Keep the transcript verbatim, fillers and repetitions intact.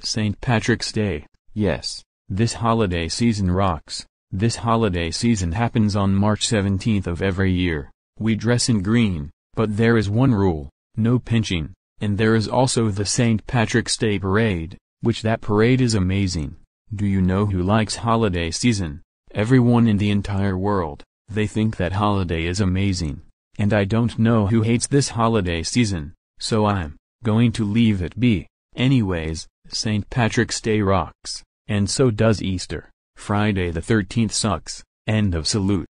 Saint Patrick's Day, yes, this holiday season rocks. This holiday season happens on March seventeenth of every year. We dress in green, but there is one rule, no pinching, and there is also the Saint Patrick's Day Parade, which that parade is amazing. Do you know who likes holiday season? Everyone in the entire world. They think that holiday is amazing. And I don't know who hates this holiday season, so I'm going to leave it be. Anyways, Saint Patrick's Day rocks, and so does Easter. Friday the thirteenth sucks. End of salute.